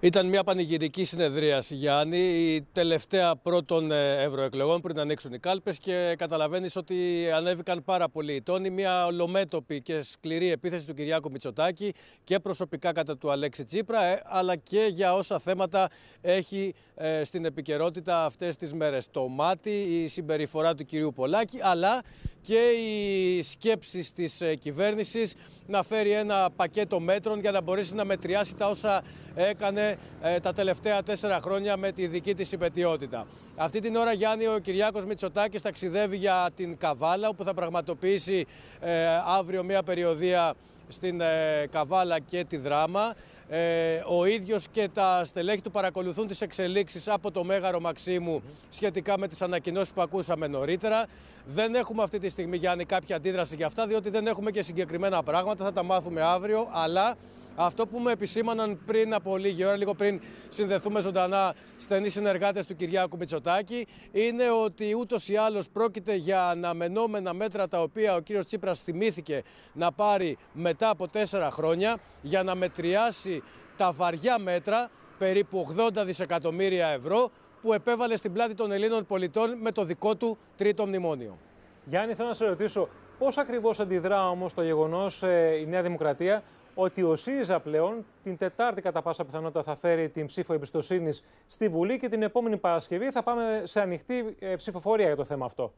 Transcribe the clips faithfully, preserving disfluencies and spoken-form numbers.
Ήταν μια πανηγυρική συνεδρίαση, Γιάννη, η τελευταία πρώτων ευρωεκλογών πριν ανοίξουν οι κάλπες και καταλαβαίνεις ότι ανέβηκαν πάρα πολλοί οι τόνοι. Μια ολομέτωπη και σκληρή επίθεση του Κυριάκου Μητσοτάκη και προσωπικά κατά του Αλέξη Τσίπρα, ε, αλλά και για όσα θέματα έχει ε, στην επικαιρότητα αυτές τις μέρες. Το μάτι, η συμπεριφορά του κυρίου Πολάκη, αλλά και οι σκέψεις της ε, κυβέρνησης να φέρει ένα πακέτο μέτρων για να μπορέσει να μετριάσει τα όσα έκανε ε, τα τελευταία τέσσερα χρόνια με τη δική της υπετιότητα. Αυτή την ώρα, Γιάννη, ο Κυριάκος Μητσοτάκης ταξιδεύει για την Καβάλα, όπου θα πραγματοποιήσει ε, αύριο μια περιοδεία στην ε, Καβάλα και τη Δράμα. Ε, ο ίδιος και τα στελέχη του παρακολουθούν τις εξελίξεις από το Μέγαρο Μαξίμου σχετικά με τις ανακοινώσεις που ακούσαμε νωρίτερα. Δεν έχουμε αυτή τη στιγμή, Γιάννη, κάποια αντίδραση για αυτά, διότι δεν έχουμε και συγκεκριμένα πράγματα, θα τα μάθουμε αύριο, αλλά αυτό που μου επισήμαναν πριν από λίγη ώρα, λίγο πριν συνδεθούμε ζωντανά στενοί συνεργάτες του Κυριάκου Μητσοτάκη, είναι ότι ούτως ή άλλως πρόκειται για αναμενόμενα μέτρα τα οποία ο κύριος Τσίπρας θυμήθηκε να πάρει μετά από τέσσερα χρόνια για να μετριάσει τα βαριά μέτρα, περίπου ογδόντα δισεκατομμύρια ευρώ, που επέβαλε στην πλάτη των Ελλήνων πολιτών με το δικό του τρίτο μνημόνιο. Γιάννη, θέλω να σε ρωτήσω πώς ακριβώς αντιδρά όμως το γεγονός ε, η Νέα Δημοκρατία ότι ο ΣΥΡΙΖΑ πλέον την Τετάρτη κατά πάσα πιθανότητα θα φέρει την ψήφο εμπιστοσύνης στη Βουλή και την επόμενη Παρασκευή θα πάμε σε ανοιχτή ε, ψηφοφορία για το θέμα αυτό.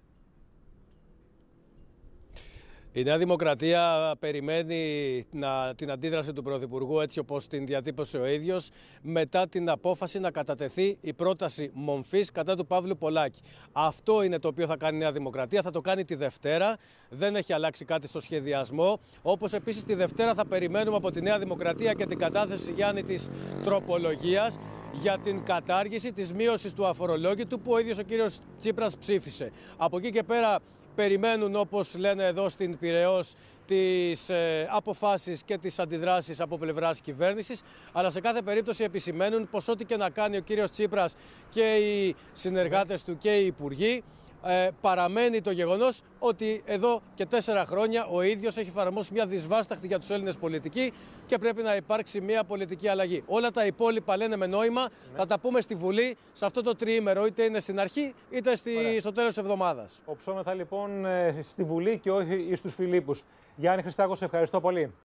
Η Νέα Δημοκρατία περιμένει να, την αντίδραση του Πρωθυπουργού, έτσι όπως την διατύπωσε ο ίδιος, μετά την απόφαση να κατατεθεί η πρόταση μομφής κατά του Παύλου Πολάκη. Αυτό είναι το οποίο θα κάνει η Νέα Δημοκρατία, θα το κάνει τη Δευτέρα, δεν έχει αλλάξει κάτι στο σχεδιασμό. Όπως επίσης τη Δευτέρα θα περιμένουμε από τη Νέα Δημοκρατία και την κατάθεση, Γιάννη, της τροπολογίας για την κατάργηση της μείωσης του αφορολόγητου που ο ίδιος ο κύριος Τσίπρας ψήφισε. Από εκεί και πέρα περιμένουν, όπως λένε εδώ στην Πειραιώς, τις ε, αποφάσεις και τις αντιδράσεις από πλευράς κυβέρνησης, αλλά σε κάθε περίπτωση επισημαίνουν πως ό,τι και να κάνει ο κύριος Τσίπρας και οι συνεργάτες του και οι υπουργοί, Ε, παραμένει το γεγονός ότι εδώ και τέσσερα χρόνια ο ίδιος έχει εφαρμόσει μια δυσβάσταχτη για τους Έλληνες πολιτική και πρέπει να υπάρξει μια πολιτική αλλαγή. Όλα τα υπόλοιπα λένε με νόημα, ναι. Θα τα πούμε στη Βουλή σε αυτό το τριήμερο, είτε είναι στην αρχή είτε στη, στο τέλος της εβδομάδας. Οψόμεθα λοιπόν στη Βουλή και όχι στους Φιλίππους. Γιάννη Χριστάκο, σε ευχαριστώ πολύ.